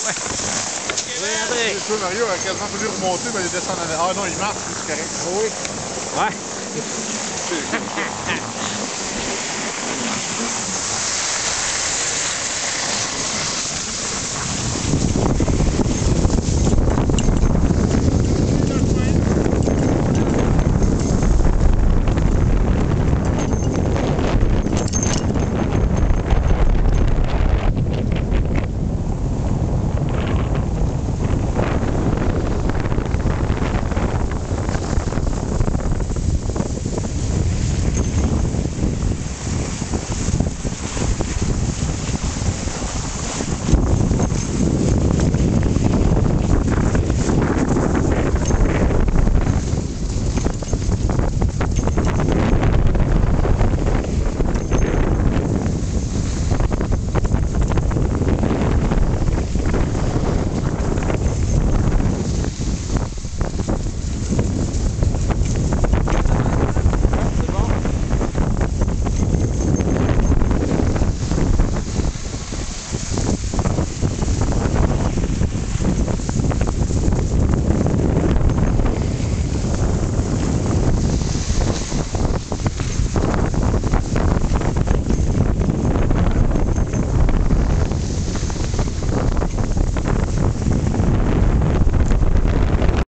Ouais. Oui, André. Tu vois, Mario a quasiment voulu remonter, mais il descend en... Ah non, il marche, c'est correct. Oui. Ouais.